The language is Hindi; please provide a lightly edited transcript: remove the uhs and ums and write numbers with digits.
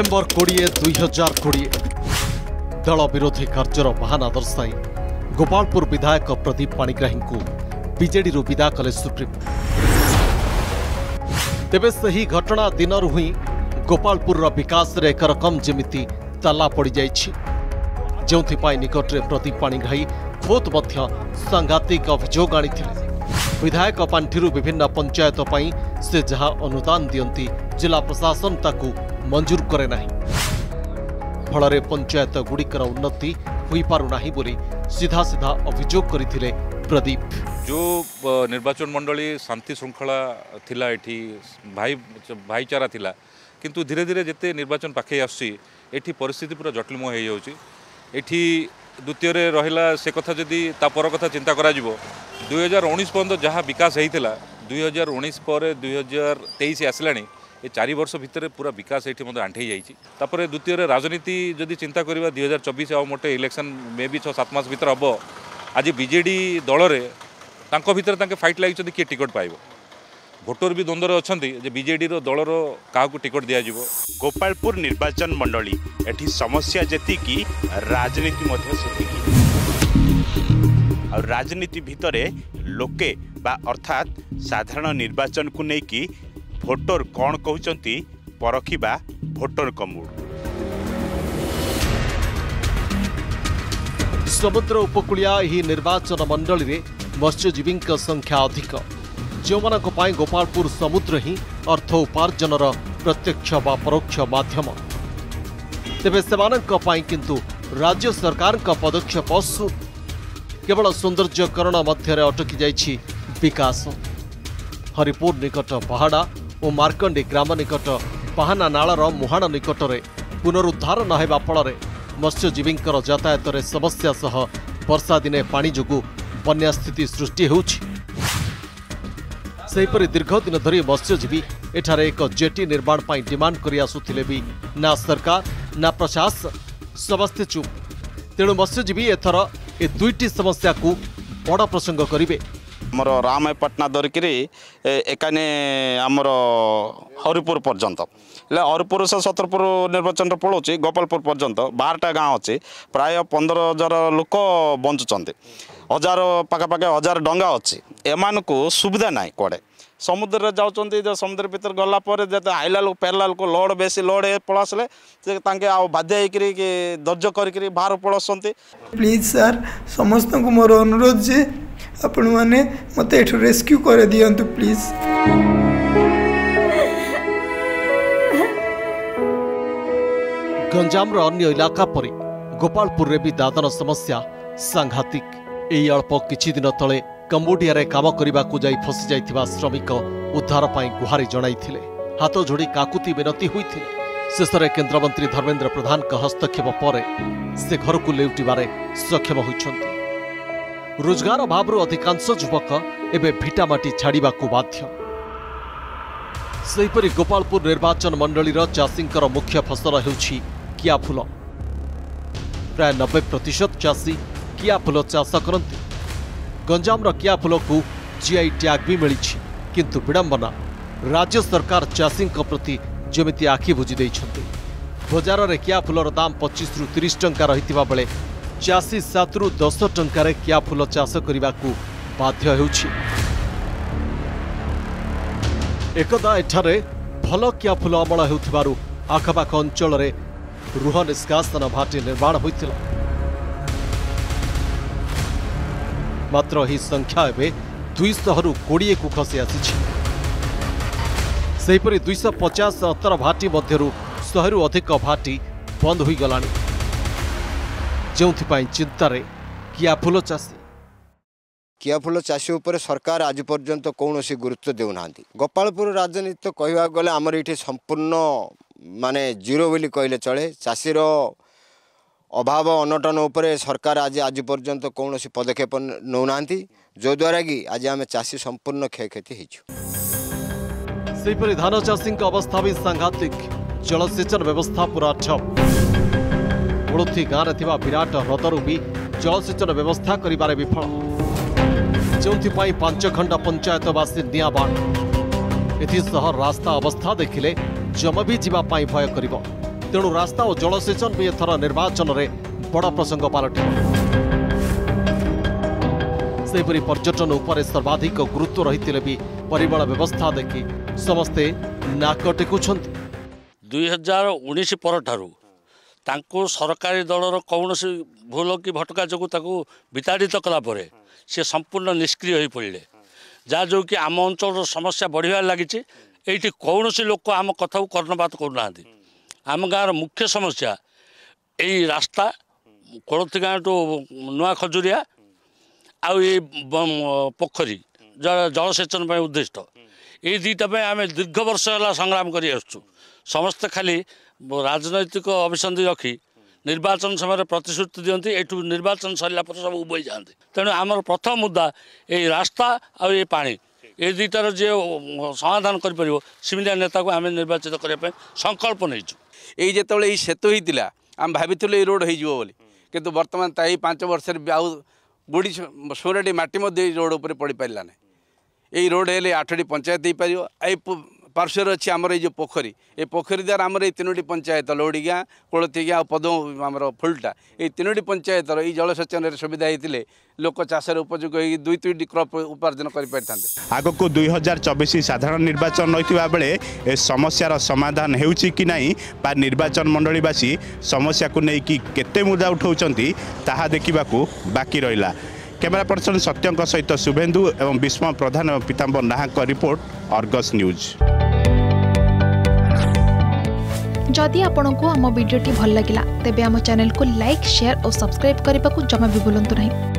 डिसेम्बर 20/2020 दल विरोधी कार्यर बहाना दर्शाई गोपालपुर विधायक प्रदीप पाणिग्राही को बीजेडी विदा कले सुप्रीमकोर्ट। तेबे सही घटना दिनरू ही गोपालपुर विकास रे एक रकम जेमिति ताला पड़ जाइछि, जोंथिपाई निकटरे प्रदीप पाणिग्राही खोद मध्य सांघातिक अभियोग आनिथिले। विधायक पांठिरू विभिन्न पंचायत पई से जहां अनुदान दियंती जिला प्रशासन ताकू मंजूर करे नाही, फलरे पंचायत गुड़िकर उन्नति होई पारु नाही बोली सीधा सीधा अभियोग करथिले प्रदीप। जो निर्वाचन मंडली शांति श्रृंखला थिला, एठी भाईचारा थिला, किंतु धीरे धीरे जिते निर्वाचन पाखे आसी एठी परिस्थिति पूरा जटिलमय हो जाउची। एठी द्वितीय रहिला से कथा जदि ता पर कथा चिंता करा जिवो 2019 पर्यंत जहाँ विकास होता 2019 पर 2023 आसलानी ये 4 वर्ष भितर पूरा विकास ये मतलब आंठे जापर। द्वितीय राजनीति जदि चिंता करवा 2024 आ मोटे इलेक्शन मे भी 6-7 मास भीतर हम आज बीजेडी दल में भितर फाइट लगी किए टिकट पाइब, भोटर भी द्वंद्वर अच्छा बीजेडी दलर क्या टिकट दि जाव। गोपालपुर निर्वाचन मंडली एठी समस्या जेतिकी राजनीति और राजनीति भितरे लोके बा अर्थात साधारण निर्वाचन को लेकिन भोटर कौन कहते परखिबा भोटर का मूड। समुद्र उपकूलिया ही निर्वाचन मंडली रे मत्स्यजीवी संख्या अधिक, जो गोपालपुर समुद्र ही अर्थ उपार्जन प्रत्यक्ष व परोक्ष माध्यम। तेबे सेमानंक पई किंतु राज्य सरकार का पदक्षेप केवल सौंदर्यकरण मध्य अटकी जाइछि विकास। हरिपुर निकट पहाड़ा और मार्कंडी ग्राम निकट पाहाना नालर मुहाण निकट में पुनरुद्धार नहेबा फल मत्स्यजीवी यातायात समस्या सह वर्षा दिने पानी जोगु बन्या स्थिति सृष्टि होउछि। सेहीपरि दीर्घ दिन धरी मत्स्यजीवी एठारे एक जेटी निर्माण पर डिमांड करि आसुथिले भी ना सरकार ना प्रशासन समस्ते चुप। तेणु मत्स्यजीवी एथर ए दुईटी समस्या को बड़ प्रसंग करिवे। आमर रामपटना धरिकी एकाने आमर हरिपुर पर्यंत हरिपुर से सतरपुर निर्वाचन पड़ोची गोपालपुर पर्यंत 12टा गाँव अच्छे, प्राय 15,000 लोक बंचुंट, 1000 पाखापाखि 1000 डंगा अच्छी। एमान को सुविधा ना कड़े समुद्र जाऊँ समुद्र भीतर गलापर जब आइला लोक पेरला लोक लोड बेसी लोड पलासले बाध्य होकर धैर्य कर बाहर पलासती। प्लीज सर समस्त को मोर अनुरोध जे आपण माने मते एठो रेस्क्यू कर दियंतु प्लीज। गंजाम रो अन्य इलाका परि गोपालपुर रे भी दादन समस्या सांघातिक। एई अल्प किछि दिन तले कंबोडिया रे काम करबा को जाई फसी जाइथिबा श्रमिक उद्धार पाई गुहारी जणाइथिले, हाथ जोड़ी काकुति विनती होइथिले। शेषरे केंद्रमंत्री धर्मेंद्र प्रधान का हस्तक्षेप पर से घर को लेउटिबारे सक्षम होइछन्ति। रोजगार अभाव अधिकांश युवक एबे भिटामाटी छाड़िबा को बाध्य। सेहीपरि गोपालपुर निर्वाचन मंडलीर चाषींकर मुख्य फसल हेउछि किया फूल। प्राय 90% चाषी किया फूल चाष करती। गंजामर किया फूल को जीआई टैग भी मिली, किंतु विडंबना राज्य सरकार चाषी प्रति जमिति आखि बुझी देइछन्ति। बजार में किया फूलर दाम 25 ରୁ 30 टंका रहितिबा बेले चाषी 7 ରୁ 10 टंकार किया फूल चाष करने को बाध्य हेउछि। एकदा एठारे भल किया फूल अमल हेउथिबारु आखपाख अंचल रे रुह निष्कासन भाटी निर्माण होइतिला। मात्र ही संख्या एवं 200 ରୁ 20 को खसी आसी। सेहीपरि 250 भाटी मध्यरु 100 ରୁ अधिक भाटी बंद हो गलानी, जोंथिपाई चिंतारे किया फूल चाषी। किया फूल चाषी उपर सरकार आज पर्यंत कौन गुरुत्व देना। गोपालपुर राजनीति तो कहवाक गले आमर ये संपूर्ण माने जीरो बोली कहले चले। चाषीर अभाव अनटन उपरे सरकार आज पर्यंत कौन पदक्षेप नौना, जो द्वारा कि आज आम चाषी संपूर्ण क्षयक्षति होइछि। धान चाषी अवस्था भी सांघातिक। जलसेचन व्यवस्था पूरा ठप। मुलुथी गाँव में विराट ह्रदरू भी जलसेचन व्यवस्था करिबारे विफल, जोंथिपाई 5 खंड पंचायतवासी नियाबाण। एथिसह रास्ता अवस्था देखिले जम भी जीवापाई भय करिब। तेणु रास्ता और जलसेचन भी एथर निर्वाचन में बड़ प्रसंग पलटिब। सेपरी पर्यटन उपर सर्वाधिक गुरुत्व रही भी परिमल व्यवस्था देखि समस्ते नाक टेकुछंती। 2019 परठारु तांको सरकारी दलर कौन भूल कि भटका जो विताड़ित कला परे से संपूर्ण निष्क्रिय हो पड़े जहाँ जो कि आम अंचल समस्या बढ़िया लगी। ये कौन लोक आम कथा को कर्णपात करना आम गाँव मुख्य समस्या यही रास्ता कोलथी गाँव टू नुआ खजुरिया आउ ये पोखरी जलसेचन उद्दिष्ट ये दुईटा आम दीर्घ वर्ष है संग्राम कर समस्ते खाली राजनैतिक अभिसंधि रखी निर्वाचन समय प्रतिश्रुति दिखती यू निर्वाचन सरला सब उबई जाते। तेणु आमर प्रथम मुद्दा ये रास्ता और ये पानी ये दुईटार जी समाधान कर नेता को आम निर्वाचित करने संकल्प नहीं। ये जो सेतु होता आम भाई ये रोड हो किंतु बर्तमान 5 वर्ष बुढ़ी सोराटी माटी रोड उपर पड़ पारा ना यही रोड हेल्ले 8टी पंचायत हो पार पार्श्वर अच्छी आमर ये पोखरी ये पोखरी द्वारा आमर ये 3टी पंचायत लौड़ी गाँ कोलथी गाँ पदम आमर फुलटा ये 3टी पंचायत ये जलसेचन सुविधा होते लोक चाषर उपयोग हो 2-3टी क्रॉप उपार्जन कर आग को 2024 साधारण निर्वाचन रही बेले ए समस्यार समाधान होउछि कि नहीं बा निर्वाचन मंडलीवासी समस्या को लेकिन केते मुद्दा उठाउछंती ताहा देखिबाकू बाकी रहिला। कैमरा पर्सन सत्यंक सहित शुभेन्दु एवं विस्मय प्रधान एवं पीताम्बर नाहक रिपोर्ट अर्गस न्यूज। जदि आपंक आम भिडी भल लगा तेब आम चैनल को लाइक शेयर और सब्सक्राइब करने को जमा भी भूलु नहीं।